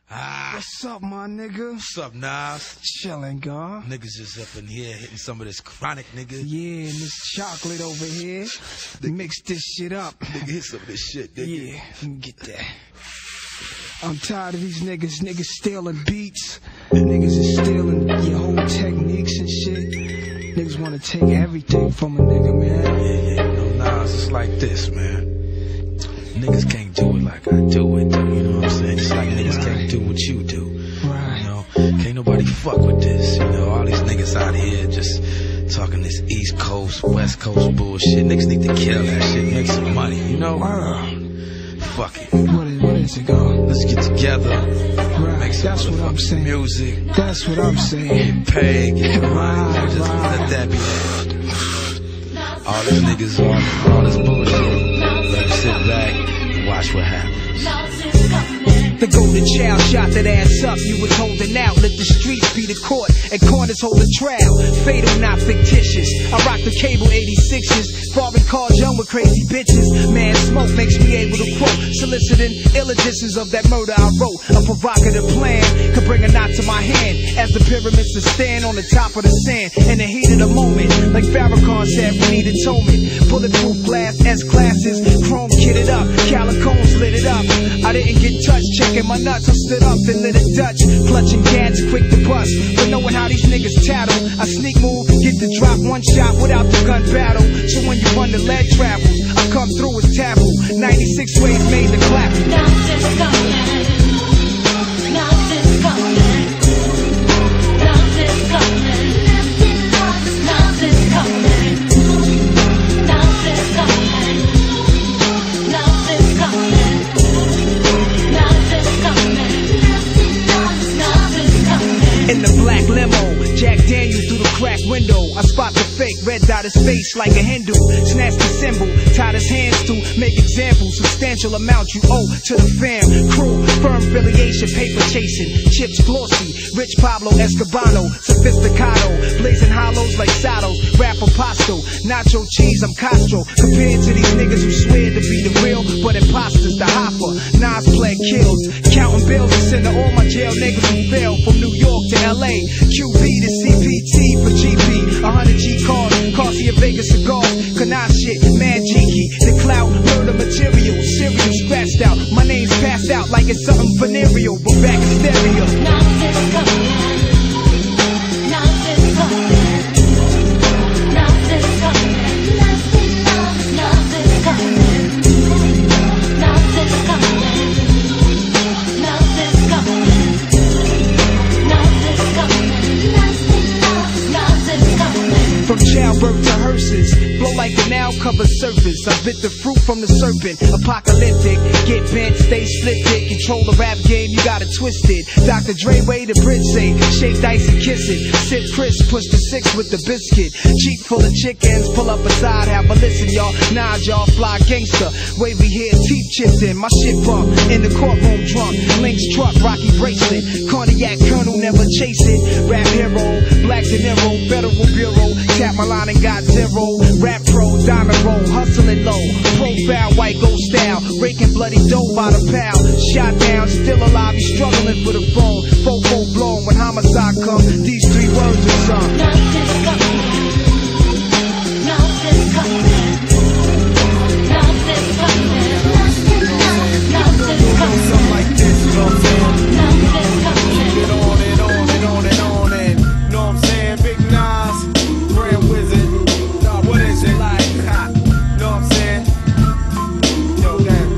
What's up, my nigga? What's up, Nas? Chillin', God. Niggas just up in here hitting some of this chronic, nigga. Yeah, and this chocolate over here. Mix this shit up. Nigga, hit some of this shit, nigga. Yeah, let me get that. I'm tired of these niggas stealing beats. Niggas is stealing your whole techniques and shit. Niggas wanna take everything from a nigga, man. Yeah, you know, Nas, it's like this, man. Niggas can't do it like I do it, though, you know what I'm saying? Just like niggas can't do what you do. Right. You know, can't nobody fuck with this, you know? All these niggas out here just talking this East Coast, West Coast bullshit. Niggas need to kill that shit, make some money, you know? Fuck it. What is it, God? Let's get together, right. Make some That's what I'm saying. Music. That's what I'm saying. Get paid, get money, just let that be that. All these niggas, all this bullshit. Let them sit back and watch what happens. The golden child shot that ass up, you was holding out. Let the streets be the court and corners hold the trial. Fatal, not fictitious. I rock the cable 86s, foreign cars young with crazy bitches. Man, smoke makes me able to quote, soliciting ill editions of that murder I wrote. A provocative plan could bring a knot to my hand as the pyramids to stand on the top of the sand. In the heat of the moment, like Farrakhan said, we need atonement. Bulletproof glass, S-classes, chrome kitted up, calicones lit it up. I didn't get touched, checking my nuts, I stood up and lit a Dutch, clutching cats quick to bust. But knowing how these niggas tattle, I sneak move, get the drop, one shot without the gun battle. So when you run the lead travels, I come through as taboo. 96 ways made the clap. Nothing's coming. Nothing's coming. Nothing's coming. Nothing's coming. Nothing's coming. Nothing's coming. In the black limo, Jack Daniels through the crack window. I spot the fake, red dot his face like a Hindu. Snatch the symbol, tied his hands to make examples. Substantial amount you owe to the fam, crew, firm affiliation, paper chasing, chips glossy. Rich Pablo Escobano, sophisticado, blazing hollows like saddles. Rap apostle, nacho cheese, I'm Castro. Compared to these niggas who swear to be the real, but imposters, the hopper. Nas play kills, counting bills and sending all my jail niggas who fail from New York to LA. QB to CPT for GP, 100 G cars, Garcia Vegas cigars, Canal shit, man cheeky. The clout, murder material, serial scratched out. My name's passed out like it's something venereal, but back in stereo. Nothing's coming. Nothing's coming. Nothing's coming. Nothing's coming. Nothing's coming. Nothing's coming. From childbirth to hearses, flow like a now covered surface. I bit the fruit from the serpent, apocalyptic. Get bent, stay split dick. Control the rap game, you got it twisted. Dr. Dre way the bridge say, shake dice and kiss it. Sip crisp, push the six with the biscuit. Jeep full of chickens, pull up beside, have a listen, y'all. Nod, y'all, fly gangster. Wavy hair, teeth chipped in, my shit bump. In the courtroom drunk, Link's truck, Rocky bracelet. Cognac Colonel, never chase it. Rap hero, Black De Niro, Federal Bureau. Tap my line and got zero. Rap pro, diamond roll, hustling low. Profile, white gold style. Raking bloody dough by the pound. Shot down, still alive, you struggling for the phone. Fofo blown when homicide come. These three words are sung. Nothing's coming. Nothing's coming. Nothing's coming. Nothing's coming. Something like this, you know what I'm saying? Nothing's coming. Get on and on and on and on and, you know what I'm saying? Big Nas, Grand Wizard, what is it like? Ha, you know what I'm saying? Yo, damn.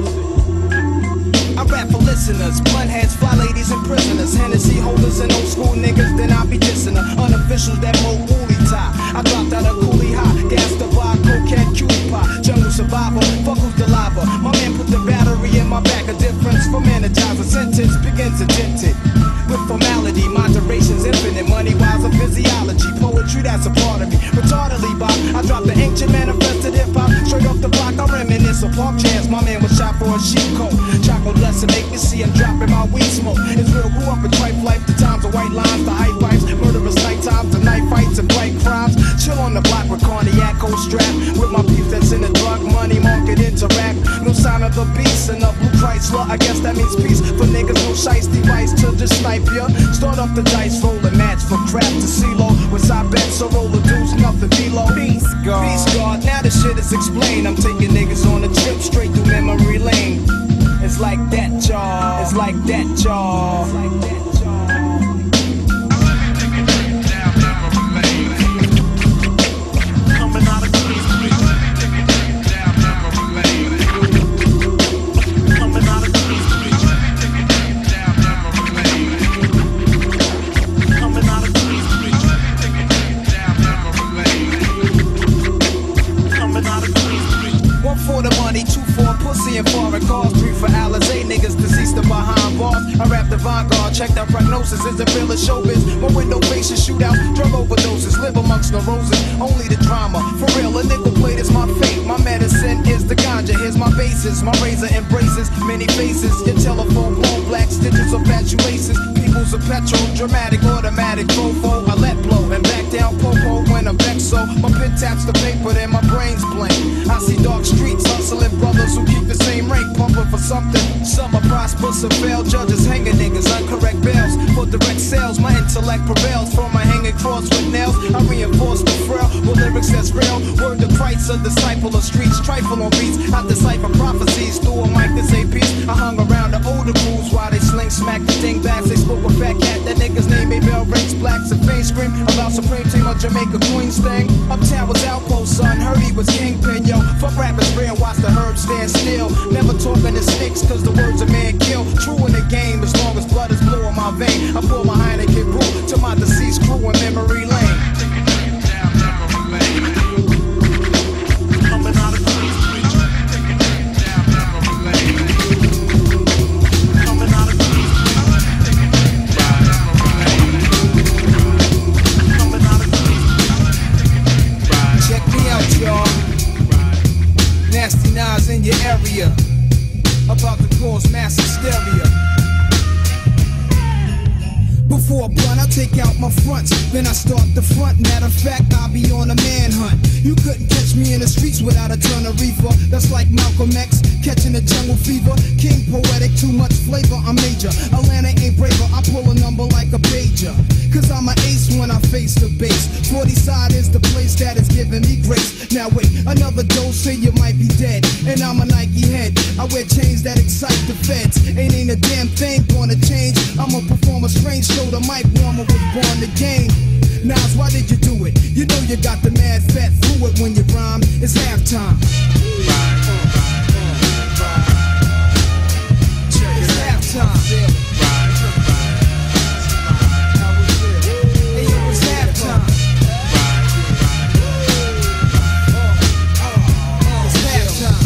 I rap for listeners, blunt heads, fly ladies and prisoners, Hennessy holders and old school niggas, then I be dissing her. Unofficials that mo woolly tie. I dropped out a coolie high, gas the bar, cocaine, cutie pie, jungle survivor, fuck who's the lava. My man put the battery in my back, a difference from energizer. Sentence begins addicted with formality, moderation's infinite. Money wise of physiology, poetry that's a part of me. Retardedly, Bob, I dropped the ancient manifested hip hop straight off the block. I reminisce of Park Chance. My man was shot for a sheep coat. Chocolate lesson make me see I'm dropping my weed smoke. Israel grew up in tripe life, the times of white lines, the hype pipes, murderous night times, the night fights and bright crimes. Chill on the block with cognac, strap with my beef that's in the drug money market interact. No sign of the beast and the blue price. Chrysler, I guess that means peace. For niggas, no shice device to just snipe ya. Start up the dice, roll a match for crap to CeeLo. With side bets, so roll the deuce, nothing below. Peace God. Peace God, now the shit is explained. I'm taking niggas on a trip straight through memory lane. It's like that, y'all. It's like that, y'all. It's like that, y'all. And foreign cars, 3 for Alizé, niggas deceased and behind bars. I rap the vanguard, check that prognosis. Is it real as showbiz? My window faces shoot out, drug overdoses, live amongst the roses. Only the drama, for real, a nickel plate is my fate. My medicine is the ganja, here's my bases. My razor embraces many faces. Your telephone blown black stitches of fatuations. People's a petrol, dramatic, automatic, fofo. I let blow and back down popo when I'm vexed. So my pen taps the paper, then my brain's blank. I see dark streets hustling brothers who keep the same rank, pumping for something. Some are prosperous, some fail. Judges hanging niggas, uncorrect bails. For direct sales, my intellect prevails. From my hanging cross with nails, I reinforce the frail with lyrics that's real. Word to Christ, a disciple of streets. Trifle on beats, I decipher prophecies through a mic to say peace. I hung around the older crews while they sling smack the thing backs. They spoke a fat cat, that nigga's name made bell rings. Blacks and fame scream about Supreme Team of Jamaica Queens thing. Uptown was outpost, son, heard he was kingpin, yo. Fuck rappers real, watch the herbs stand still. Never talking to snakes, cause the words a man kill. True in the game, as long as blood is blue in my vein. I pour my Heineken brew to my deceased crew in memory lane. Coming out of Queens Street. Coming out of Queens Street. Coming out of Queens Street. Check me out, y'all. Nasty Nas in your area, about to cause mass hysteria. Before a blunt, I take out my fronts, then I start the front. Matter of fact, I'll be on a manhunt. You couldn't catch me in the streets without a ton of reefer. That's like Malcolm X catching a jungle fever. King poetic, too much flavor, I'm major. Atlanta ain't braver, I pull a number like a pager. Cause I'm an ace when I face the base. 40 side is the place that is giving me grace. Now wait, another dose, say you might be dead. And I'm a Nike head, I wear chains that excite the feds. Ain't a damn thing gonna change. I'm a performer strange, so the mic warmer was born to game. Nas, why did you do it? You know you got the mad fat fluid when you rhyme. It's halftime. It's halftime. Hey, yo, it's halftime. It's halftime.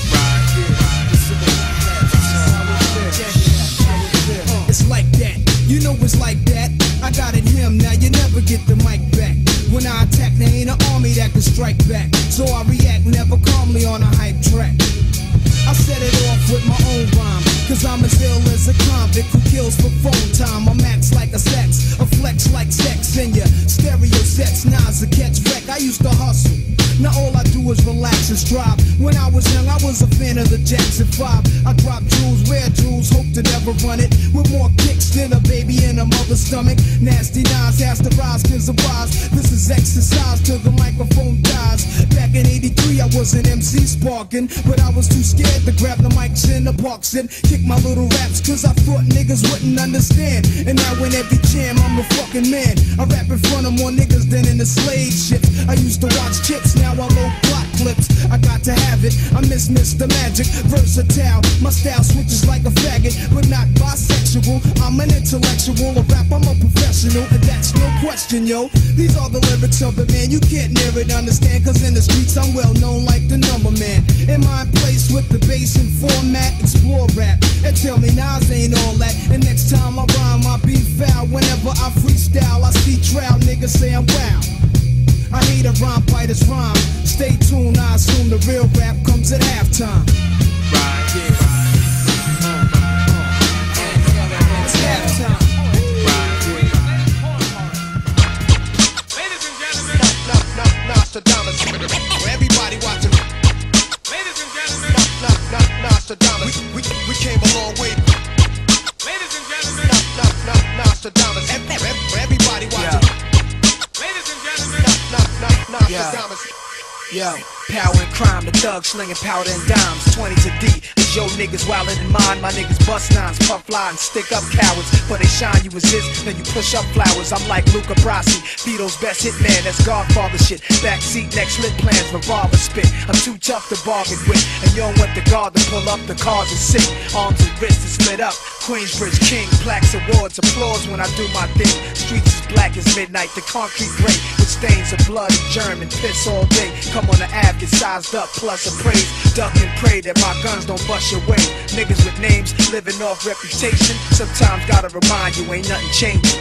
It's like that. You know it's like that. I got it him, now you never get the mic back. When I attack, there ain't an army that can strike back. So I react never calmly on a hype track. I set it off with my own rhyme, cause I'm as ill as a convict who kills for phone time. I'm max like a sex, a flex like sex in your stereo sets. Nas a catch wreck, I used to hustle. Now all I do is relax and strive. When I was young, I was a fan of the Jackson 5. I drop jewels, wear jewels, hope to never run it. With more kicks than a baby in a mother's stomach. Nasty Nas has to rise, cause I'm wise. This is exercise till the microphone dies. Back in 83, I was an MC sparking, but I was too scared to grab the mics in the parks and kick my little raps, cause I thought niggas wouldn't understand. And now in every jam, I'm a fucking man. I rap in front of more niggas than in the slave ships. I used to watch Chips, now I load plot clips. I got to have it, I miss Mr. Magic. Versatile, my style switches like a faggot, but not bisexual. I'm an intellectual, a rap, I'm a professional, and that's no question, yo. These are the lyrics of the man, you can't near it, understand, cause in the streets I'm well known like the number man. In my place with the bass and format, explore rap, and tell me Nas ain't all that. And next time I rhyme, I be foul. Whenever I freestyle, I see trial niggas say I'm wow. I hate a rhyme, fighter's rhyme. Stay tuned, I assume the real rap comes at halftime. Right, yeah. It's halftime. Ladies and gentlemen, Nostradamus. Where everybody watching. ladies and gentlemen, Nostradamus. We came Yo, power and crime, the thugs slinging powder and dimes. 20s a D, is yo niggas wilder than mine. My niggas bust nines, puff fly and stick up cowards. But they shine, you resist, then you push up flowers. I'm like Luca Brasi, Vito's best hitman, that's Godfather shit. Backseat, next lit plans, revolver spit. I'm too tough to bargain with, and you don't want the guard to pull up, the cars are sick. Arms and wrists are split up, Queensbridge King, plaques, awards, applause when I do my thing. Streets as black as midnight, the concrete gray, with stains of blood and germ and piss all day. Come on the Ave, get sized up, plus appraised. Duck and pray that my guns don't bust your way. Niggas with names, living off reputation. Sometimes gotta remind you, ain't nothing changing.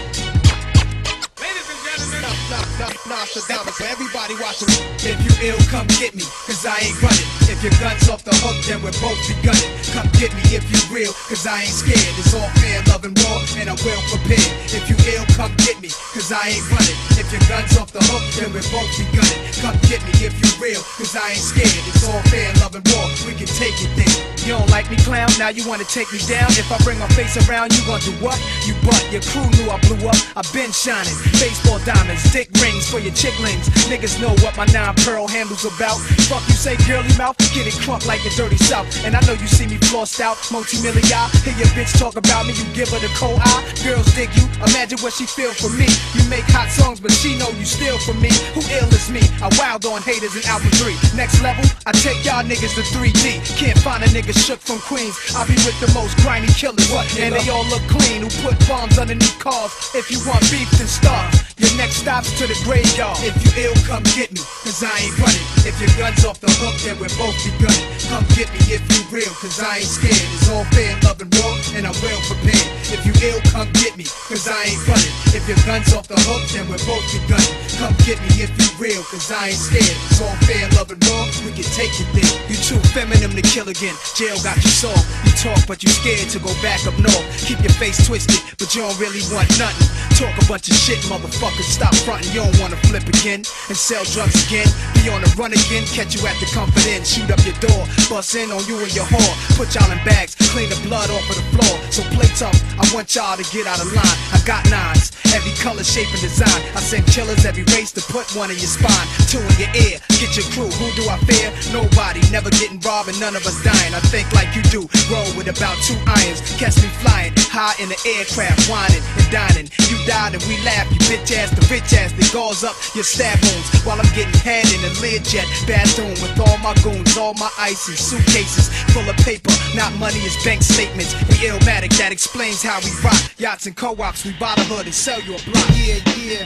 Ladies and gentlemen, Nostradamus, for everybody watching. If you ill, come get me, cause I ain't running. If your gun's off the hook, then we're both be gunning. Come get me if you real, cause I ain't scared. It's all fair, love and war, and I'm well prepared. If you ill, come get me, cause I ain't running. If your gun's off the hook, then we're both be gunning. Come get me if you real, cause I ain't scared. It's all fair, love and war, we can take it then. You don't like me, clown? Now you wanna take me down? If I bring my face around, you gonna do what? You butt, your crew knew I blew up. I been shining, baseball diamonds, dick rings for your chicklings. Niggas know what my 9 pearl handle's about. Fuck you say girly mouth, get it crunk like a dirty south. And I know you see me flossed out, multi-million. Hear your bitch talk about me, you give her the cold eye. Girls dig you, imagine what she feel for me. You make hot songs, but she know you steal from me. Who ill is me? I wild on haters in album 3. Next level, I take y'all niggas to 3D. Can't find a nigga shook from Queens. I be with the most grimy killers, and they all look clean. Who put bombs underneath cars? If you want beef, then starve. Your next stop's to the graveyard. If you ill, come get me, cause I ain't running. If your gun's off the hook, then we'll both be gunning. Come get me if you real, cause I ain't scared. It's all fair, love and war, and I'm well prepared. If you ill, come get me, cause I ain't running. If your gun's off the hook, then we'll both be gunning. Come get me if you real, cause I ain't scared. It's all fair, love and war, we can take it there. You too feminine to kill again. Jail got you soft. You talk, but you scared to go back up north. Keep your face twisted, but you don't really want nothing. Talk a bunch of shit, motherfuckers. Stop frontin', you don't wanna flip again and sell drugs again. Be on the run again, catch you at the Comfort Inn. Shoot up your door, bust in on you and your whore. Put y'all in bags, clean the blood off of the floor. So play tough, I want y'all to get out of line. I got 9s, every color, shape, and design. I send killers every race to put one in your spine. 2 in your ear, get your crew. Who do I fear? Nobody, never getting robbed and none of us dying. I think like you do, roll with about 2 irons. Catch me flying, high in the aircraft, whining and dining. You died and we laugh, you bitch ass, the rich ass that gauze up your stab wounds. While I'm getting head in a Learjet bathroom with all my goons, all my ice and suitcases full of paper, not money, it's bank statements. We illmatic, that explains how we rock. Yachts and co-ops, we buy the hood and sell you a block. Yeah, yeah.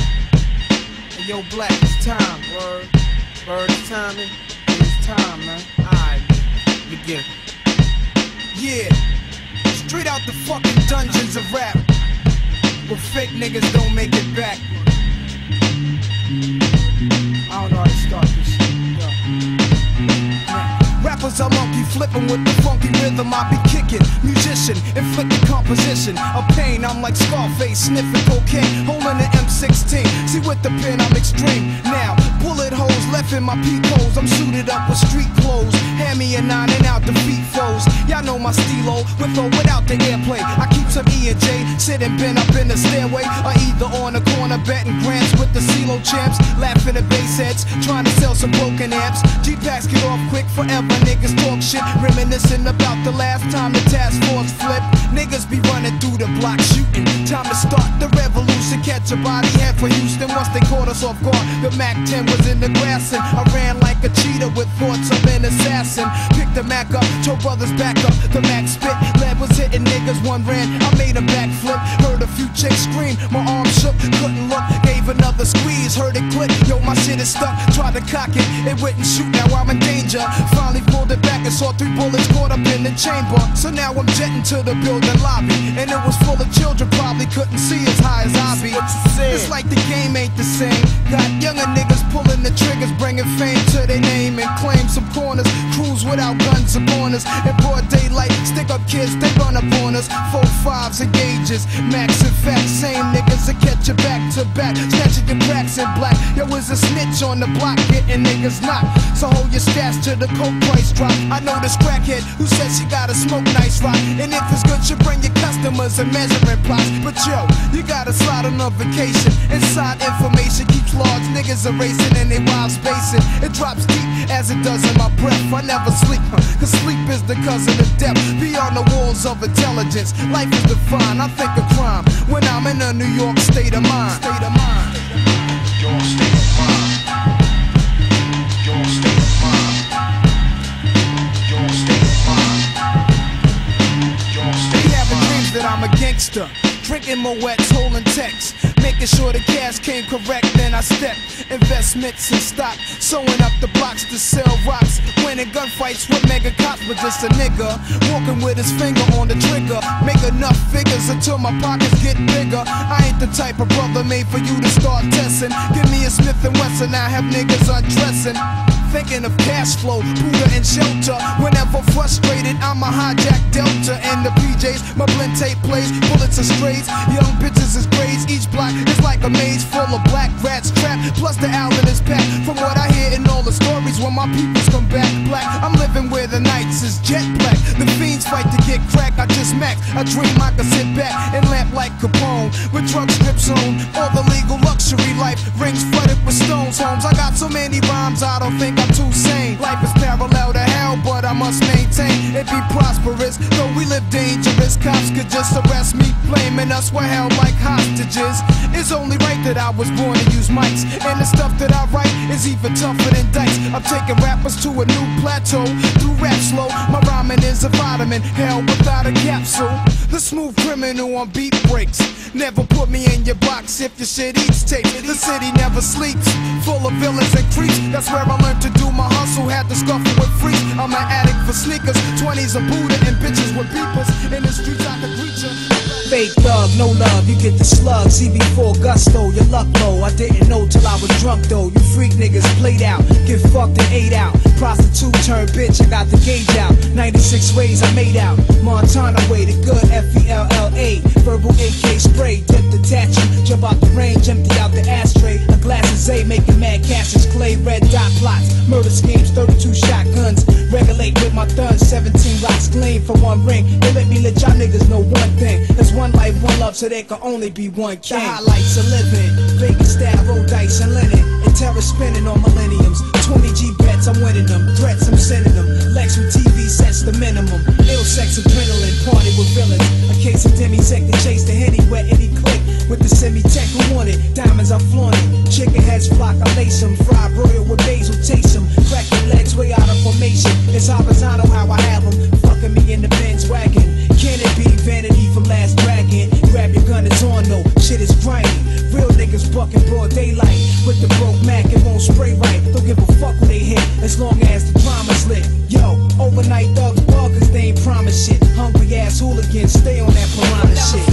Hey, yo, Black, it's time, word. Word, it's timing. It's time, man. Alright, begin. Yeah. Straight out the fucking dungeons of rap, where fake niggas don't make it back. I don't know how to start this shit. Rappers are monkey flipping with the funky rhythm I be kicking. Musician, inflicting composition of pain. I'm like Scarface, sniffing cocaine, holding an M16. See with the pen I'm extreme. Now, bullet holes left in my peepholes. I'm suited up with street clothes. Hand me a 9 and out defeat foes. Y'all know my stilo, with or without the airplay. I keep some E and J, sitting bent up in the stairway, or either on the corner betting grants with the CeeLo champs. Laughing at bass heads, trying to sell some broken amps. G-packs get off quick forever. Niggas talk shit, reminiscing about the last time the task force flipped. Niggas be running through the block shooting. Time to start the revolution. Catch a body head for Houston once they caught us off guard. The Mac 10 was in the grass and I ran like a cheetah with thoughts of an assassin. Picked the Mac up, told brothers back up. The Mac spit, lead was hitting niggas. One ran, I made a backflip. Heard a few chicks scream, my arm shook, couldn't look. Gave another squeeze, heard it click. Yo, my shit is stuck. Tried to cock it, it wouldn't shoot. Now I'm in danger. Finally pulled it back and saw 3 bullets caught up in the chamber. So now I'm jetting to the building lobby, and it was full of children, probably couldn't see as high as I be. It's like the game ain't the same. Got younger niggas pulling the triggers, bringing fame to their name and claim some corners. Crews without guns upon us. In broad daylight, stick up kids, they run up on us. 4 5s and gauges, max and facts. Same niggas that catch you back to back, snatching your cracks in black. Yo, is a snitch on the block, getting niggas knocked. So hold your stats to the coke price drop. I know this crackhead who says she gotta smoke nice rock, and if it's good, you bring your cousin. customers and measuring pots. But yo, you gotta slide on a vacation. Inside information keeps large niggas erasing and they wild spacing. It drops deep as it does in my breath. I never sleep, cause sleep is the cousin of death. Beyond the walls of intelligence, life is defined. I think of crime when I'm in a New York state of mind. State of mind. Your state of mind. Your state of mind. Your state of mind. Your state Be of having mind. dreams that I'm a gangster, drinking Moet's, holding texts, making sure the cash came correct. Then I step investments in stock, sewing up the blocks to sell rocks, winning gunfights with mega cops. But just a nigga walking with his finger on the trigger, make enough figures until my pockets get bigger. I ain't the type of brother made for you to start testing. Give me a Smith & Wesson, I have niggas undressing. Thinking of cash flow, Buddha and shelter. Whenever frustrated, I'm a hijack Delta. In the PJs, my blend tape plays, bullets are strays, young bitches is grades. Each block is like a maze full of black rats trapped. Plus the outlet is packed. From what I hear in all the stories, when my peoples come back black, I'm living where the nights is jet black. The fiends fight to get crack, I just max. I dream I could sit back and lamp like Capone with drug strips on. All the legal luxury life, rings flooded with stones. Homes, I got so many rhymes, I don't think I'm too sane. Life is parallel to hell, but I must maintain it be prosperous. Though we live dangerous, cops could just arrest me, blaming us we're held like hostages. It's only right that I was born to use mics, and the stuff that I write is even tougher than dice. I'm taking rappers to a new plateau through rap slow. My rhyming is a vitamin, hell without a capsule. The smooth criminal on beat breaks. Never put me in your box if your shit eats tape. The city never sleeps, full of villains and creeps. That's where I learned to do my hustle, had to scuffle with freaks. I'm an addict for sneakers, 20s of Buddha and bitches with beepers. In the streets I could reach her. Fake thug, no love, you get the slug. CB4 gusto, your luck low. I didn't know till I was drunk though. You freak niggas played out, get fucked and ate out. Prostitute turned bitch, I got the gauge out. 96 ways I made out. Montana way, the good FELLA. Verbal AK spray, dip detach you. Jump out the range, empty out the ashtray. A glass of Zay, making mad cashes. Clay, red dot plots, murder schemes, 32 shotguns. Regulate with my thuns, 17 rocks clean for one ring. They let me let y'all niggas know one thing. There's one life, one love, so there can only be one king. The highlights of living, Vegas style, roll dice and linen, and terror spinning on millenniums. 20G bets, I'm winning them. Threats, I'm sending them. Lex with TV sets the minimum. Ill sex, adrenaline, party with villains. A case of demi-sec to chase the henny, wet any click. With the semi-tech who want it, diamonds I flaunt it. Chicken heads flock, I lace them. Fried broil with basil, taste them. Crack your legs way out of formation. It's horizontal how I have them. Fucking me in the Benz wagon. Can it be vanity from Last Dragon? Grab your gun, it's on though. Shit is grimy. Real niggas bucking broad daylight. With the broke Mac, it won't spray right. Don't give a fuck who they hit, as long as the drama's lit. Yo, overnight thugs bug, cause they ain't promise shit. Hungry ass hooligans, stay on that piranha shit.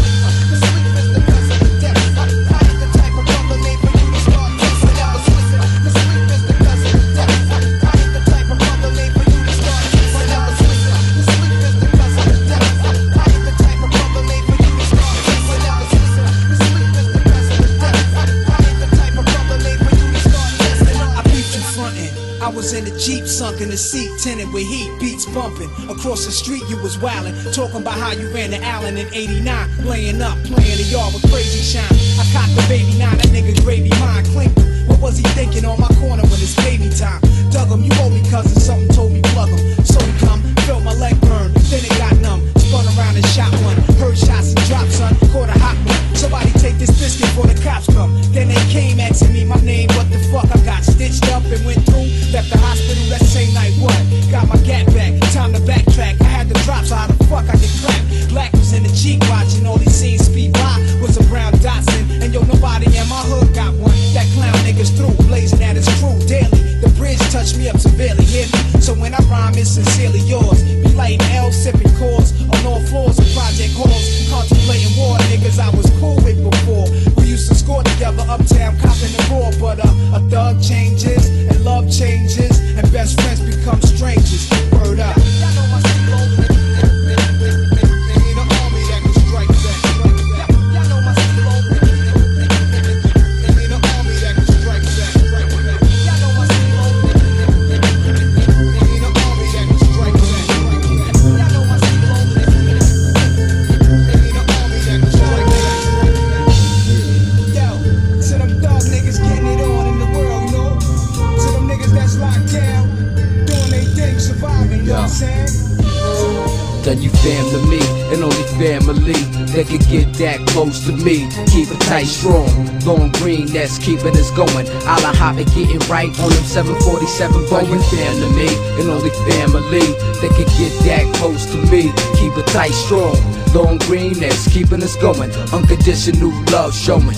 I was in the Jeep, sunk in the seat, tinted with heat, beats bumping. Across the street you was wildin', talking about how you ran to Allen in '89. Laying up, playing the yard with crazy shine. I cocked the baby 9, that nigga gravy mine, clinked him. What was he thinking on my corner when it's baby time? Dug him, you owe me cousin, something told me plug him. So he come, felt my leg burn, then it got numb. Spun around and shot one, heard shots and dropped son, caught a hot one. Somebody take this biscuit before the cops come. Then they came asking me my name, what the fuck? I got stitched up and went through. Left the hospital that same night, what? Got my gat back, time to backtrack. I had the drop, so how the fuck I get clapped? Black was in the Jeep watching, all these scenes speed by. Was a brown Datsun, and yo, nobody in my hood got one. That clown niggas through, blazing at his crew daily. The bridge touched me up severely, hear me? So when I rhyme, it's sincerely to me, and only family that can get that close to me. Keep it tight, strong, long green, that's keeping us going. A la Hobbit getting right on them 747 Boeing. Fam to me, and only family that can get that close to me. Keep it tight, strong, long green, that's keeping us going. Unconditional love showing.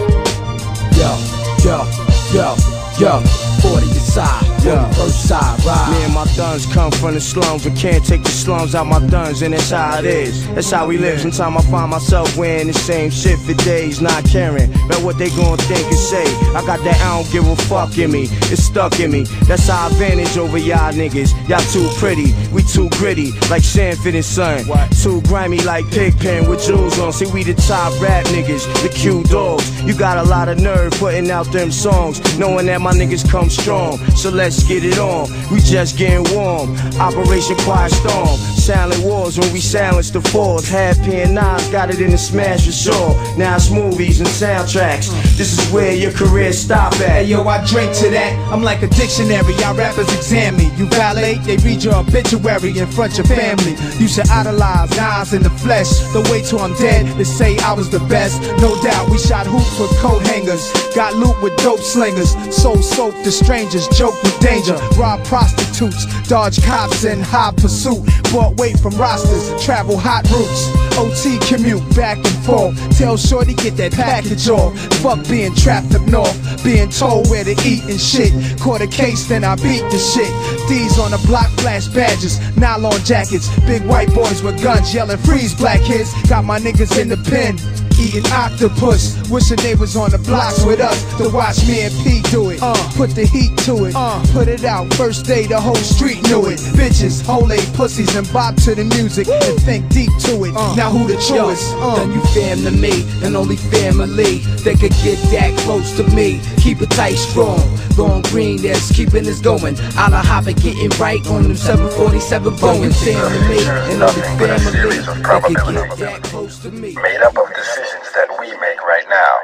Yo, yo, yo, yo, 40 aside, 41st side, ride. Me and my thuns come from the slums, but can't take the slums out my thuns, and that's how it is. That's how we live. Sometimes I find myself wearing the same shit for days, not caring about what they gon' think and say. I got that I don't give a fuck in me, it's stuck in me. That's our advantage over y'all niggas. Y'all too pretty, we too gritty, like Sanford and Son. Too grimy like Pigpen with jewels on. See, we the top rap niggas, the Q dogs. You got a lot of nerve putting out them songs, knowing that my niggas come strong. So let's get it on, we just getting warm. Operation Quiet Storm, silent wars when we silence the fours. Half pen knives, got it in the smash for sure. Now it's movies and soundtracks, this is where your career stop at. Hey yo, I drink to that, I'm like a dictionary. Y'all rappers examine me, you validate, they read your obituary in front of your family. You should idolize Nas in the flesh. Don't wait till I'm dead to say I was the best. No doubt, we shot hoops with coat hangers, got loot with dope slingers, sold soap to strangers, joke with danger, rob prostitutes, dodge cops in high pursuit, bought weight from rosters, travel hot routes, OT commute back and forth, tell shorty get that package off. Fuck being trapped up north, being told where to eat and shit. Caught a case, then I beat the shit. D's on the block, flash badges, nylon jackets, big white boys with guns yelling freeze black kids. Got my niggas in the pen, eating octopus, wishing they was on the blocks with us to watch me and P do it. Put the heat to it, put it out. First day the whole street knew it. Bitches, hold they pussies and bop to the music and think deep to it. Now who the truest? Then you fam to me, and only family that could get that close to me. Keep it tight, strong, long green, that's keeping us going. A la Hobbit getting right on them 747 Boeing. Fam to me, and only family that could get that close to me. Made up of decisions that we make right now.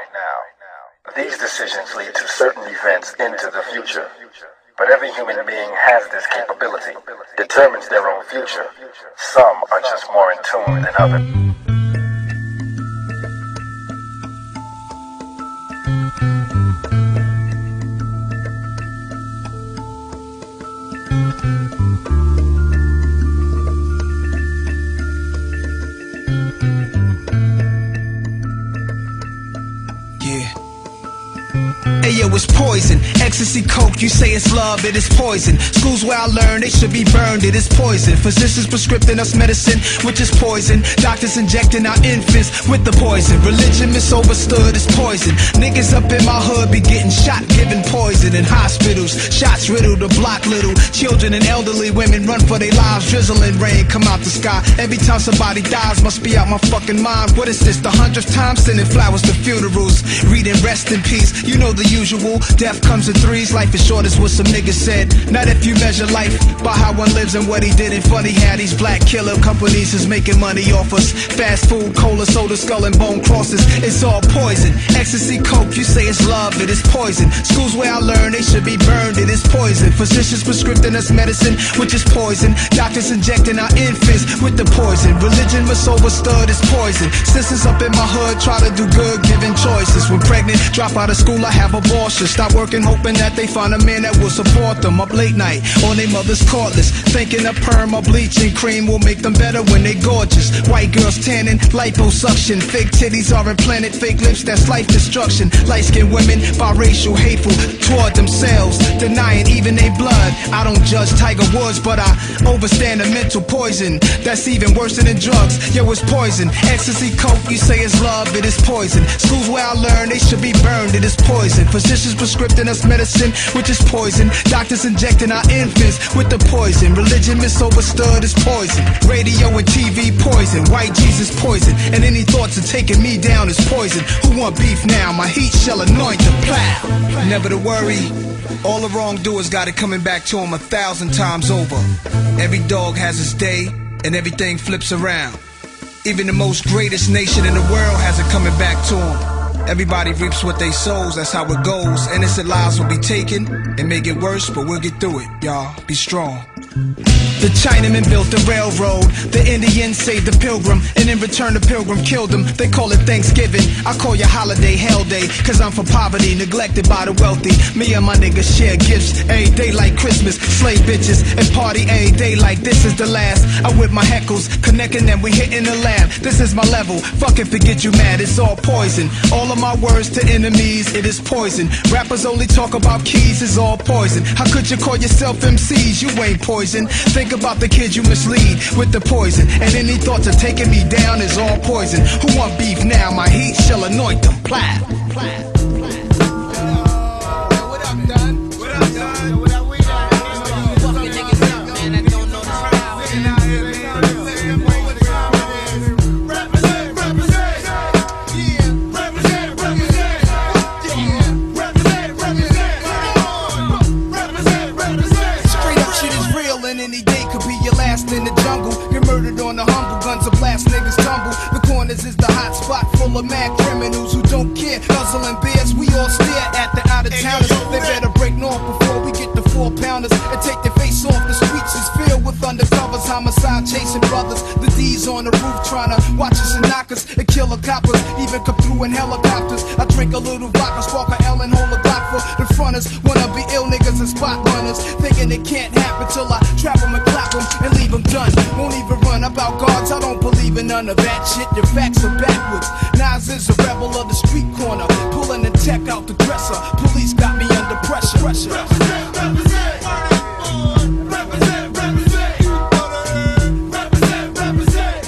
These decisions lead to certain events into the future. But every human being has this capability, determines their own future. Some are just more in tune than others. Ayo, it's poison. Ecstasy, coke, you say it's love, it is poison. Schools where I learned they should be burned, it is poison. Physicians prescribing us medicine, which is poison. Doctors injecting our infants with the poison. Religion misunderstood is poison. Niggas up in my hood be getting shot, giving poison in hospitals. Shots riddle the block little. Children and elderly women run for their lives. Drizzling rain come out the sky. Every time somebody dies, must be out my fucking mind. What is this, the 100th time sending flowers to funerals? Reading rest in peace, you know the usual. Death comes in threes, life is short is what some niggas said. Not if you measure life by how one lives and what he did. And funny how these black killer companies is making money off us. Fast food, cola, soda, skull and bone crosses, it's all poison. Ecstasy, coke, you say it's love, it is poison. Schools where I learned they should be burned, it is poison. Physicians prescribing us medicine, which is poison. Doctors injecting our infants with the poison. Religion misunderstood is poison. Sisters up in my hood try to do good, giving choices. When pregnant, drop out of school, I have abortion. Stop working, hoping that they find a man that will support them. Up late night on their mother's cordless, thinking a perm or bleaching cream will make them better when they gorgeous. White girls tanning, liposuction. Fake titties are implanted, fake lips, that's life destruction. Light-skinned women, biracial, hateful toward themselves, denying even their blood. I don't judge Tiger Woods, but I overstand the mental poison that's even worse than drugs. Yo, it's poison. Ecstasy, coke, you say it's love, it is poison. Schools where I learned they should be burned, it is poison. Physicians prescribing us medicine, which is poison. Doctors injecting our infants with the poison. Religion misunderstood is poison. Radio and TV poison. White Jesus poison. And any thoughts of taking me down is poison. Who want beef now? My heat shall anoint the plow. Never to worry, all the wrongdoers got it coming back to them 1,000 times over. Every dog has its day, and everything flips around. Even the most greatest nation in the world has it coming back to them. Everybody reaps what they sows, that's how it goes. Innocent lives will be taken, it may get worse, but we'll get through it, y'all. Be strong. The Chinaman built the railroad, the Indians saved the pilgrim, and in return the pilgrim killed him. They call it Thanksgiving, I call your holiday hell day, cause I'm for poverty, neglected by the wealthy. Me and my niggas share gifts every day like Christmas, slave bitches, and party every day like this is the last. I whip my heckles, connecting them, we hitting the lab. This is my level, fucking forget you mad, it's all poison. All of my words to enemies, it is poison. Rappers only talk about keys, it's all poison. How could you call yourself MCs? You ain't poison. Think about the kids you mislead with the poison, and any thoughts of taking me down is all poison. Who want beef now? My heat shall anoint them. Plat. What up, Dun? What up, Dun? What up, we done? Fucking niggas up, man, that don't know the style. Represent, represent. Yeah, represent, represent. Yeah, represent, represent. Represent, represent. Straight up shit is real, and any day could be your last in the jungle. Get murdered on the humble, guns are blast, niggas tumble. The corners is the hot spot full of mad criminals who don't care. Guzzling beers, we all stare at the out-of-towners. They better break north before we get the 4-pounders and take their face off. The streets is filled with undercovers, homicide chasing brothers. The D's on the roof trying to watch us and knock us and kill the coppers. Even come through in helicopters. I drink a little vodka, spark a L and hold a Glock for the fronters. Wanna be ill niggas and spot runners, thinking it can't happen till I trap them and clap them and leave them done. Won't even run about guards, I don't believe in none of that shit. Your facts are backwards. Nas is a rebel of the street corner, pulling the tech out the dresser. Police got me under pressure. Represent, represent. Represent, represent. Represent, represent.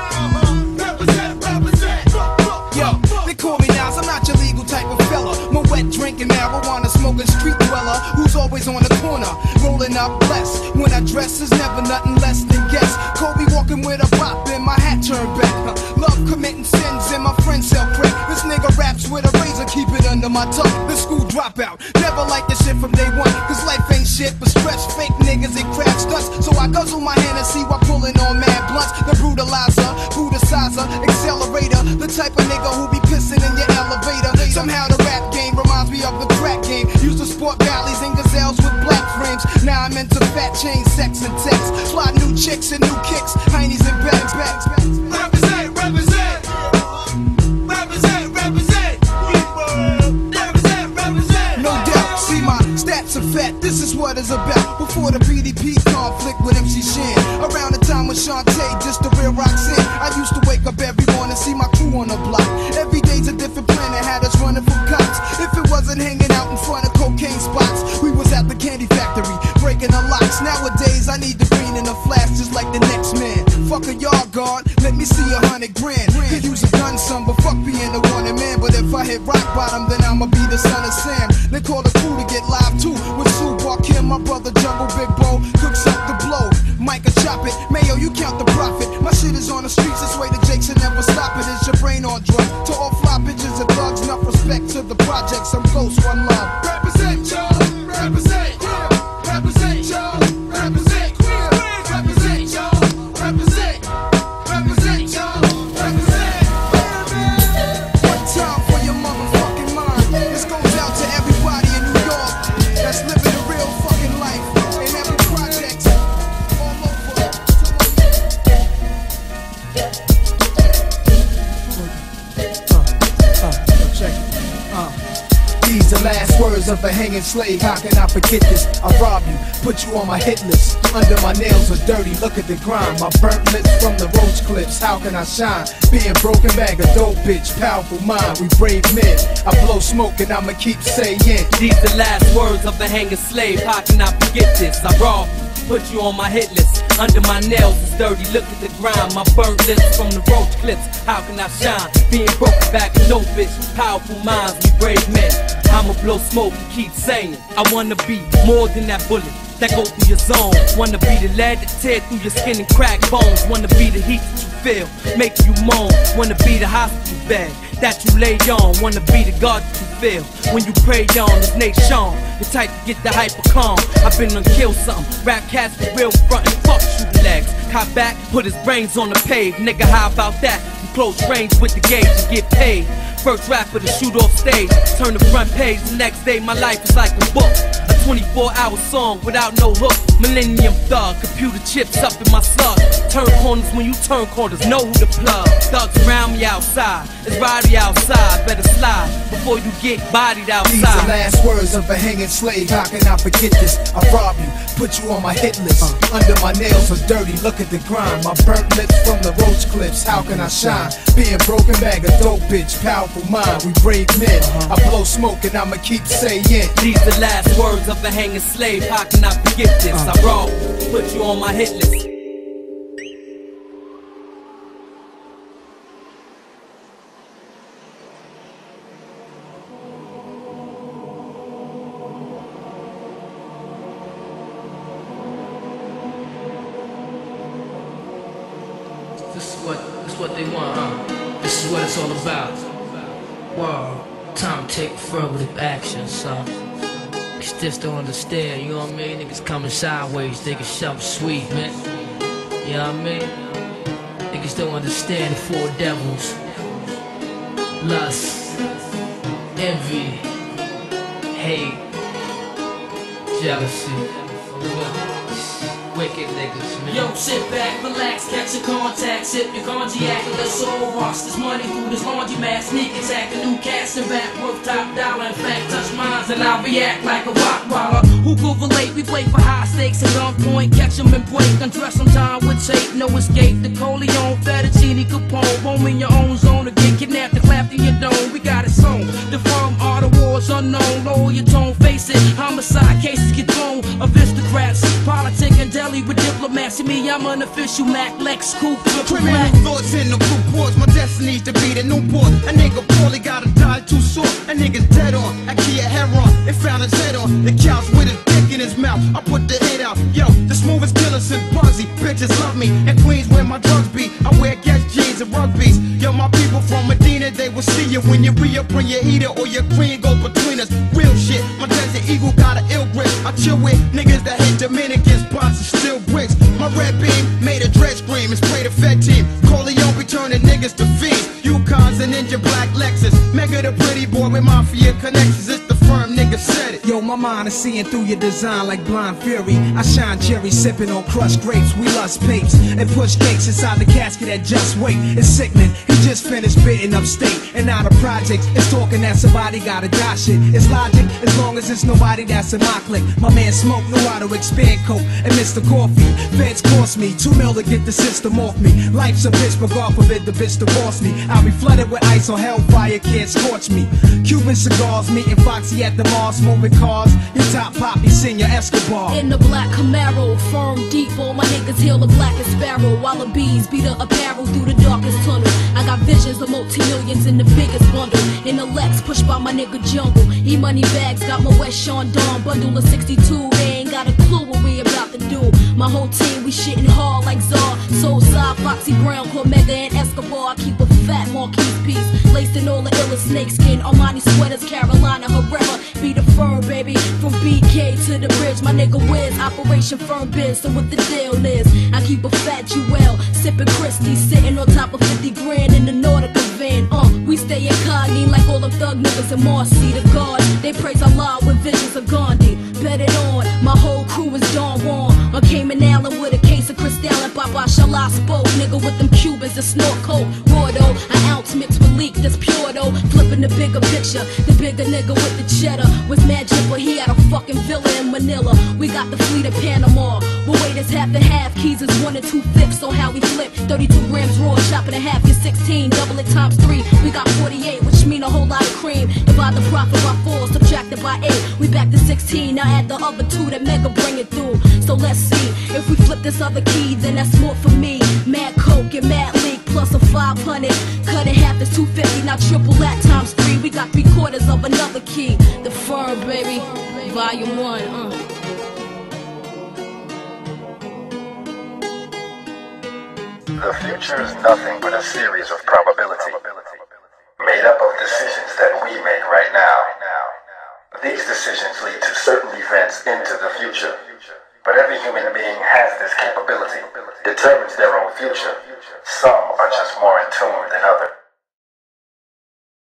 Represent, represent. Yo, they call me Nas, I'm not your legal type of fella. My wet drinking, marijuana smoking street dweller who's always on the corner, rolling up blessed. When I dress is never nothing less than guess. Kobe walking with a bop and my hat turned back. Love committing sins and my friends sell crack. This nigga raps with a razor, keep it under my tongue. The school dropout, never like this shit from day one. Cause life ain't shit but stretch fake niggas and crack stunts. So I guzzle my Hennessy while pulling on mad blunts. The brutalizer, brutalizer, accelerator. The type of nigga who be pissing in your elevator. Somehow the rap game reminds me of the crack game. Used to sport valleys and gazelles with black frames. Now I'm into fat chain, sex and text. Fly new chicks and new kicks, heinies and bags. Represent, represent. Represent, represent. Represent, represent. No doubt, see my stats are fat. This is what it's about. Before the BDP conflict with MC Shan. Around the time with Shantae, just the real Roxanne. I used to wake up every morning, see my crew on the block. Every day's a different planet, had us running from cops. If it wasn't hanging out in front of cocaine spots, we was at the candy factory, breaking the locks. Nowadays, I need the green in a flash, just like the next man. Fuck a yard guard, let me see 100 grand. Could use a gun, son, but fuck being a wanted man. But if I hit rock bottom, then I'ma be the son of Sam. They call the crew to get live too. With Sue Kim, my brother Jungle Big Bo, cooks up the blow. Micah chop it, Mayo, you count the profit. My shit is on the streets, this way the Jakes should never stop it. Is your brain on drugs? To all fly bitches and thugs, enough respect to the projects. I'm close, one love. Represent, y'all. Represent, yeah. Represent, y'all. Represent, yeah. Represent, y'all. Represent, represent, y'all. Represent. One time for your motherfucking mind. This goes out to everybody in New York that's living a real fucking life. In every project, all over. Check it. These the last words of a hanging slave. How can I forget this? I rob you, put you on my hit list. Under my nails are dirty, look at the grime. My burnt lips from the roach clips. How can I shine? Being broken bag, a dope bitch, powerful mind. We brave men. I blow smoke and I'ma keep saying. These the last words of a hanging slave. How can I forget this? I rob you, put you on my hit list. Under my nails is dirty, look at the grind. My burnt lips from the roach clips. How can I shine? Being broken back, no bitch, powerful minds, we brave men. I'ma blow smoke and keep saying, I wanna be more than that bullet that go through your zone. Wanna be the lead that tear through your skin and crack bones. Wanna be the heat that you feel, make you moan. Wanna be the hospital bed that you lay on. Wanna be the God that you feel when you pray on. This nation, the type to get the hyper calm. I've been on kill something, rap cats for real front and fuck shooting legs. Cop back, put his brains on the pave. Nigga, how about that? You close range with the gauge and get paid. First rapper to shoot off stage, turn the front page. The next day my life is like a book, a 24-hour song without no hook. Millennium thug, computer chips up in my slug. Turn corners when you turn corners, know who to plug. Thugs around me outside, it's Roddy outside. Better slide before you get bodied outside. These are last words of a hanging slave. How can I forget this? I rob you, put you on my hit list. Under my nails are dirty, look at the grime. My burnt lips from the roach clips. How can I shine? Being broken bag of dope bitch, powerful mind. We brave men. I blow smoke and I'ma keep saying. These the last words of a hanging slave. How can I forget this? I rob, put you on my hit list. This is what they want, huh? This is what it's all about. Wow, time to take affirmative action, son. Niggas just don't understand, you know what I mean? Niggas coming sideways, thinking something sweet, man. You know what I mean? Niggas don't understand the four devils. Lust, envy, hate, jealousy. Wicked niggas, man. Yo, sit back, relax, catch your contact, sip your cognac, and let's all wash this money through this laundromat. Sneak attack, a new cast and back, worth top dollar. In fact, touch mines and I'll react like a rock waller. Who could relate? We play for high stakes and gunpoint, catch them and break. Undress some time with tape, no escape. The Coleon, Fettuccine, Capone, home in your own zone. To get kidnapped and clapped in your dome, we got it sewn. The firm are the wars unknown, lower your tone, face it. Homicide cases get thrown, aristocrats, politic and deli with diplomacy. Me, I'm an official Mac Lex Coupe. Criminal thoughts in the group wars. My destiny's to be the Newport. A nigga poorly gotta die too short. A nigga's dead on. I key a heron. They found his head on the couch with his dick in his mouth. I put the hit out. Yo, the smoothest killer since Bugsy. Bitches love me. And Queens where my drugs be. I wear Guess jeans and rugbies. Yo, my people from Medina, they will see you when you re-up, bring your heater or your green goes between us. Real shit. My Desert Eagle got an ill grip. I chill with niggas that hate Dominicans, spots and still bricks. My red beam made a dread scream and sprayed a Fed team. Corleone be turning niggas to fiends. Yukons and Ninja Black Lexus. Mega the pretty boy with mafia connections. It's the firm nigga said it. Yo, my mind is seeing through your design like blind fury. I shine Jerry sipping on crushed grapes. We lust papes and push cakes inside the casket at just wait. It's sickening. He just finished bidding upstate and out of projects. It's talking that somebody gotta die shit. It's logic as long as it's nobody that's in my clique. My man Smoke know how to expand coke and Mr. Coffee. Feds cost me $2 mil to get the system off me. Life's a bitch, but God forbid the bitch divorce me. I'll be flooded with ice on hellfire, can't scorch me. Cuban cigars, meeting Foxy at the mall, smoking cars. Your top poppy, Senior Escobar. In the black Camaro, firm deep, all my niggas hail the blackest sparrow. While the bees beat the apparel through the darkest tunnel. I got visions of multi-millions in the biggest bundle. In the Lex, pushed by my nigga Jungle. E-money bags, got my West Sean Dawn bundle of 62. They ain't got a clue what we about to do. My whole team, we shitting hard like Czar. Soulside, Foxy Brown, Cormega and Escobar. I keep a fat Marquise piece, laced in all the illest snakeskin. Armani sweaters, Carolina Herrera. Be the firm, baby, from BK to the bridge. My nigga Wiz, Operation Firm Biz. So what the deal is, I keep a fat Jewel, sipping Christie, sitting on top of 50 grand in the Nautica van. We stay incognito like all them thug niggas in Marcy. The God, they praise Allah with visions of Gandhi. Bet it on, my whole crew is Don Juan. I came in Allen with a case of Cristal and Papa Shala spoke. Nigga with them Cubans that snort coke. Raw though, an ounce mixed with leak that's pure though. Flipping the bigger picture, the bigger nigga with the cheddar. Was mad jipper, he had a fucking villa in Manila. We got the fleet of Panama. But wait, it's half and half. Keys is 1 2/5, so how we flip 32 grams raw, chop it in half, get 16. Double it times 3, we got 48, which mean a whole lot of cream. Divide the profit by 4, subtract it by 8. We back to 16, now add the other 2 that Mega bring it through. So let's see, if we flip this other key, then that's more for me. Mad Coke and Mad Leak, plus a 500. Cut in half is 250, now triple that times 3. We got 3/4 of another key. The Firm, baby, volume 1, The future is nothing but a series of probability, made up of decisions that we make right now. These decisions lead to certain events into the future, but every human being has this capability, determines their own future. Some are just more in tune than others.